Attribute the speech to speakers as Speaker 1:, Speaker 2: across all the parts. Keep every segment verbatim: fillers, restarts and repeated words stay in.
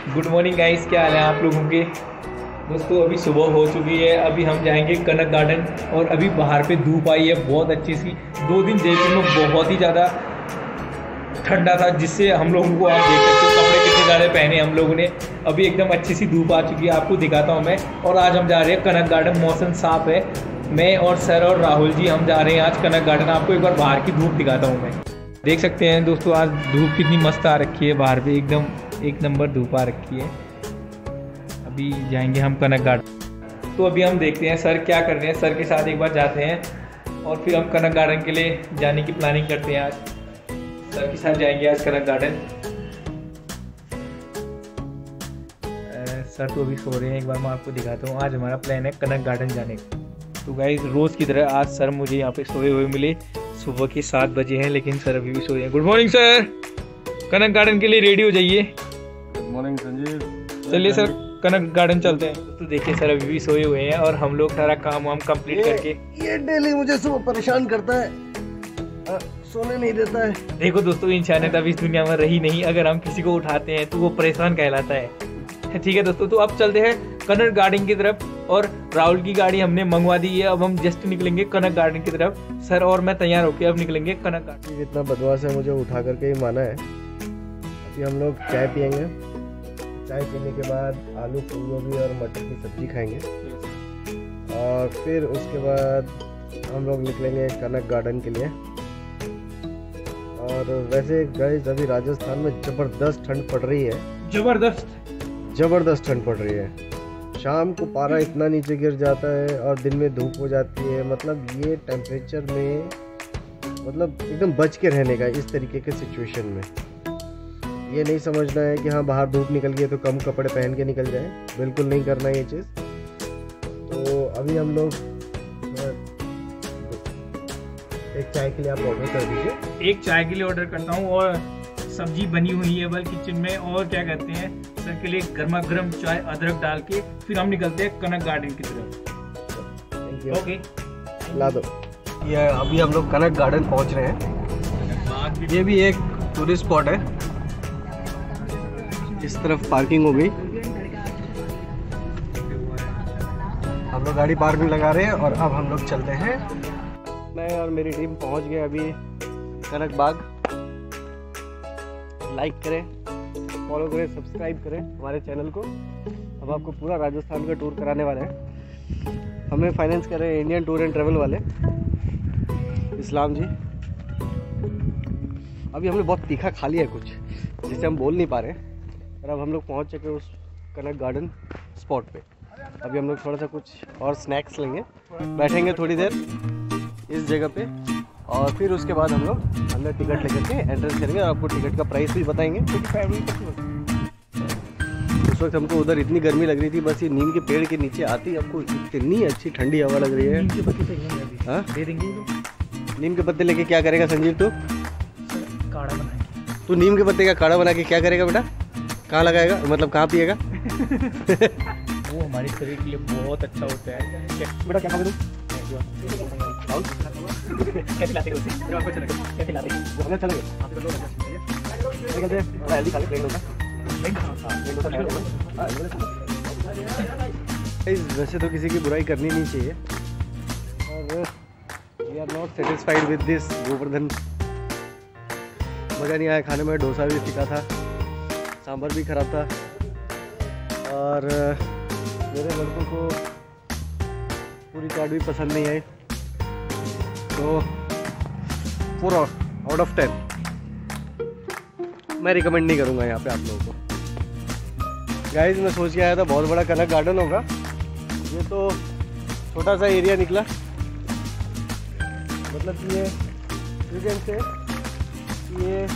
Speaker 1: Good morning guys, क्या हाल है आप लोगों के। दोस्तों अभी सुबह हो चुकी है, अभी हम जाएंगे कनक गार्डन। और अभी बाहर पे धूप आई है बहुत अच्छी सी। दो दिन जयपुर में बहुत ही ज़्यादा ठंडा था, जिससे हम लोगों को आप देख सकते हो कपड़े कितने ज़्यादा पहने हम लोगों ने। अभी एकदम अच्छी सी धूप आ चुकी है, आपको दिखाता हूँ मैं। और आज हम जा रहे हैं कनक गार्डन, मौसम साफ है। मैं और सर और राहुल जी हम जा रहे हैं आज कनक गार्डन। आपको एक बार बाहर की धूप दिखाता हूँ मैं। देख सकते हैं दोस्तों, आज धूप कितनी मस्त आ रखी है बाहर पे, एकदम एक नंबर धूप आ रखी है। अभी जाएंगे हम कनक गार्डन, तो अभी हम देखते हैं सर क्या कर रहे हैं। सर के साथ एक बार जाते हैं और फिर हम कनक गार्डन के लिए जाने की प्लानिंग करते हैं। आज सर के साथ जाएंगे आज कनक गार्डन। सर तो अभी सो रहे हैं, एक बार मैं आपको दिखाता हूँ। आज हमारा प्लान है कनक गार्डन जाने का। तो गाइस रोज़ की तरह आज सर मुझे यहाँ पे सोए हुए मिले। सुबह के सात बजे हैं लेकिन सर अभी भी सोए हैं। Good morning sir, Kanak garden के लिए रेडी हो जाइए।
Speaker 2: Good morning Sanjeev.
Speaker 1: चलिए सर कनक गार्डन चलते हैं। तो देखिए सर अभी भी सोए हुए हैं और हम लोग सारा काम वाम कंप्लीट करके।
Speaker 2: ये डेली मुझे सुबह परेशान करता है, आ, सोने नहीं देता है।
Speaker 1: देखो दोस्तों, इंसानियत अभी इस दुनिया में रही नहीं, अगर हम किसी को उठाते हैं तो वो परेशान कहलाता है। ठीक है दोस्तों, तो अब चलते हैं कनक गार्डन की तरफ। और राहुल की गाड़ी हमने मंगवा दी है, अब हम जस्ट निकलेंगे कनक गार्डन की तरफ। सर और मैं तैयार होके अब निकलेंगे कनक गार्डन।
Speaker 2: इतना बदमाश है, मुझे उठा करके ही माना है। अभी हम लोग चाय पियेंगे, चाय पीने के बाद आलू फूलगोभी और मटर की सब्जी खाएंगे और फिर उसके बाद हम लोग निकलेंगे कनक गार्डन के लिए। और वैसे गाइस अभी राजस्थान में ज़बरदस्त ठंड पड़ रही है,
Speaker 1: जबरदस्त
Speaker 2: ज़बरदस्त ठंड पड़ रही है। शाम को पारा इतना नीचे गिर जाता है और दिन में धूप हो जाती है। मतलब ये टेम्परेचर में मतलब एकदम बच के रहने का, इस तरीके के सिचुएशन में ये नहीं समझना है कि हाँ बाहर धूप निकल गई तो कम कपड़े पहन के निकल जाए, बिल्कुल नहीं करना ये चीज़। तो अभी हम लोग एक चाय के लिए आप ऑर्डर कर दीजिए।
Speaker 1: एक चाय के लिए ऑर्डर करता हूँ और सब्जी बनी हुई है बल किचन में। और क्या कहते हैं, सर के लिए गर्मा गर्म चाय अदरक डाल के फिर हम निकलते हैं कनक गार्डन की तरफ। ओके
Speaker 2: ला दो। ये अभी हम लोग कनक गार्डन पहुंच रहे हैं। ये भी एक टूरिस्ट स्पॉट है। इस तरफ पार्किंग हो गई, हम लोग गाड़ी पार्क में लगा रहे हैं और अब हम लोग चलते हैं। मैं और मेरी टीम पहुंच गए अभी कनक बाग। लाइक करें, फॉलो करें, सब्सक्राइब करें हमारे चैनल को। अब आपको पूरा राजस्थान का टूर कराने वाले हैं। हमें फाइनेंस कर रहे हैं इंडियन टूर एंड ट्रैवल वाले इस्लाम जी। अभी हमने बहुत तीखा खा लिया है कुछ, जिसे हम बोल नहीं पा रहे, और अब हम लोग पहुंच चुके उस कनक गार्डन स्पॉट पे। अभी हम लोग थोड़ा सा कुछ और स्नैक्स लेंगे, बैठेंगे थोड़ी देर इस जगह पे और फिर उसके बाद हम लोग अंदर टिकट लेकर के एंट्रेंस करेंगे और आपको टिकट का प्राइस भी बताएंगे। उस वक्त हमको उधर इतनी गर्मी लग रही थी, बस ये नीम के पेड़ के नीचे आती आपको इतनी अच्छी ठंडी हवा लग रही है। नीम के पत्ते हाँ दे देंगे। नीम के पत्ते लेके क्या करेगा संजीव? तू
Speaker 1: काढ़ा बनाएंगे।
Speaker 2: तू नीम के पत्ते का काढ़ा बना के क्या करेगा बेटा? कहाँ लगाएगा, मतलब कहाँ पिएगा?
Speaker 1: वो हमारे शरीर के लिए बहुत अच्छा होता है। बेटा क्या खाओगे तुम? कैसे लाते हो उसे? आपको अच्छा लगे? कैसे लाते हो? वो हमें अच्छा लगे। आप लोग अच्छा चीज़ है। कहते हैं हेल्दी खा ले, प्लेन डोसा। हां प्लेन डोसा खाओ। वैसे तो किसी की बुराई करनी नहीं चाहिए और we are not satisfied with this Govardhan. मज़ा नहीं आया खाने में, डोसा भी फीका था, सांभर भी खराब था और मेरे लड़कों को पूरी चाट भी पसंद नहीं आई। तो फोर आउट ऑफ टेन मैं रिकमेंड नहीं करूँगा यहाँ पे आप लोगों को। गाइस मैं सोच के आया था बहुत बड़ा कनक गार्डन होगा, ये तो छोटा सा एरिया निकला। मतलब ये यू कैन से ये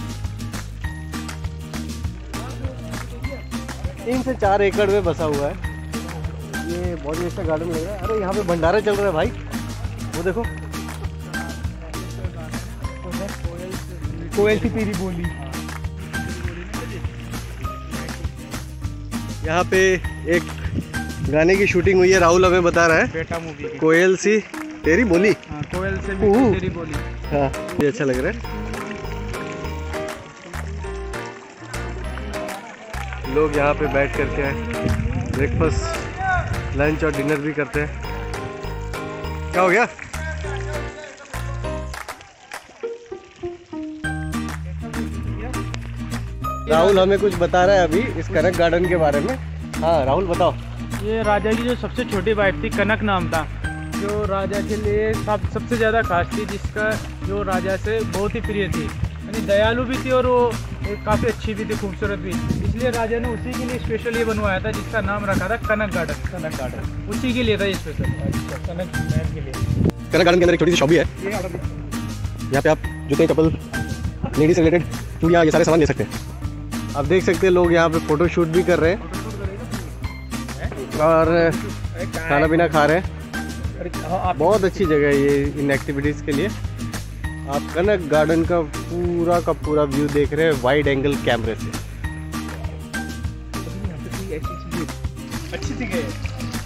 Speaker 1: तीन से चार एकड़ में बसा हुआ है। ये बहुत ही अच्छा गार्डन लग रहा है। अरे यहाँ पे भंडारा चल रहा है भाई, वो देखो कोयल की तेरी बोली।
Speaker 2: यहाँ पे एक गाने की शूटिंग हुई है, राहुल हमें बता रहा है।
Speaker 1: बेटा मूवी की
Speaker 2: कोयल सी तेरी बोली।
Speaker 1: हाँ, कोयल से मीठी तेरी बोली।
Speaker 2: हाँ ये अच्छा लग रहा है। लोग यहाँ पे बैठ करके ब्रेकफास्ट, लंच और डिनर भी करते हैं। क्या हो गया? राहुल हमें कुछ बता रहा है अभी इस कनक गार्डन के बारे में। हाँ राहुल बताओ।
Speaker 3: ये राजा की जो सबसे छोटी वाइफ थी, कनक नाम था, जो राजा के लिए सब सबसे ज़्यादा खास थी, जिसका जो राजा से बहुत ही प्रिय थी, यानी दयालु भी थी और वो काफ़ी अच्छी भी थी, खूबसूरत भी। इसलिए राजा ने उसी के लिए स्पेशल ये बनवाया था, जिसका नाम रखा था कनक गार्डन। कनक गार्डन उसी के लिए था ये स्पेशल, कनक महल के लिए।
Speaker 2: कनक गार्डन के अंदर एक छोटी सी शॉप भी है। यहाँ पे आप जूते, चप्पल, लेडीज से रिलेटेड चूड़ियाँ, ये सारे सामान ले सकते हैं। आप देख सकते हैं लोग यहाँ पे फोटो शूट भी कर रहे हैं और खाना पीना खा रहे हैं। बहुत अच्छी जगह है ये इन एक्टिविटीज़ के लिए। आप कनक गार्डन का पूरा का पूरा व्यू देख रहे हैं वाइड एंगल कैमरे से।
Speaker 1: अच्छी जगह है।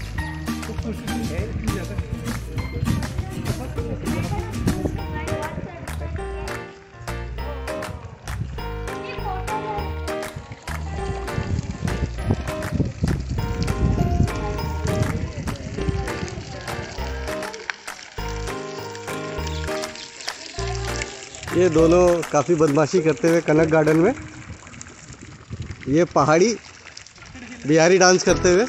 Speaker 2: ये दोनों काफ़ी बदमाशी करते हुए कनक गार्डन में, ये पहाड़ी बिहारी डांस करते हुए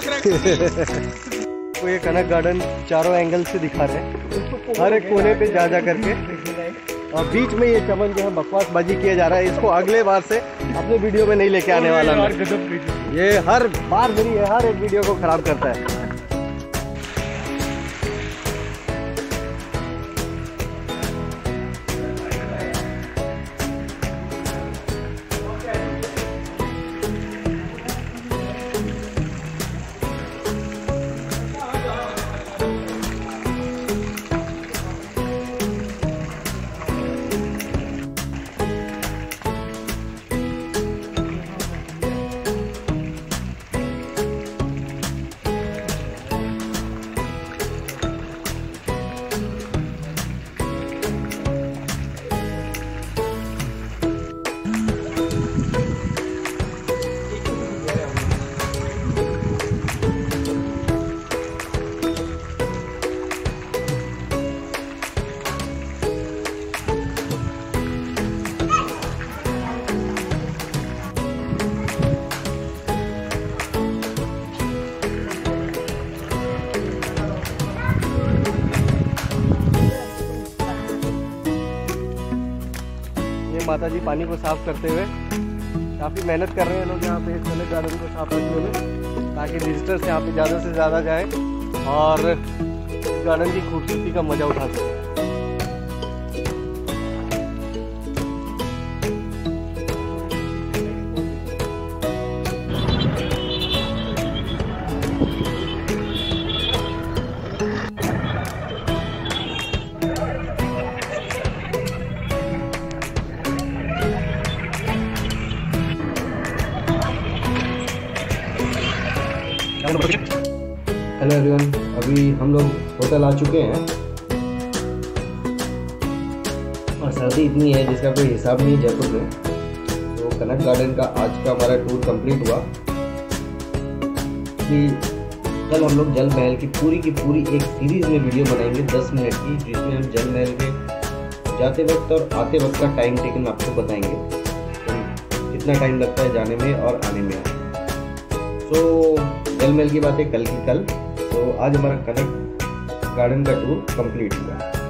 Speaker 2: तो ये कनक गार्डन चारों एंगल से दिखा रहे हैं, हर एक कोने पे जा जा करके। और बीच में ये चमन जो है बकवासबाजी किया जा रहा है, इसको अगले बार से अपने वीडियो में नहीं लेके आने वाला मैं। ये हर बार मेरी हर एक वीडियो को खराब करता है। माता जी पानी को साफ करते हुए काफ़ी मेहनत कर रहे हैं लोग यहाँ पे कनक गार्डन को साफ रखने में, ताकि विजिटर्स यहाँ पे ज़्यादा से ज़्यादा जाएं और इस गार्डन की खूबसूरती का मज़ा उठा सकें।
Speaker 4: हेलो एवरीवन, अभी हम लोग होटल आ चुके हैं और सर्दी इतनी है जिसका कोई हिसाब नहीं है जयपुर में। तो कनक गार्डन का आज का हमारा टूर कंप्लीट हुआ कि कल हम लोग जल महल की पूरी की पूरी एक सीरीज़ में वीडियो बनाएंगे दस मिनट की, जिसमें हम जल महल के जाते वक्त और आते वक्त का टाइम टेकन आपको बताएंगे, तो कितना टाइम लगता है जाने में और आने में। तो जल महल की बातें कल की कल। तो आज हमारा कनक गार्डन का टूर कंप्लीट हुआ।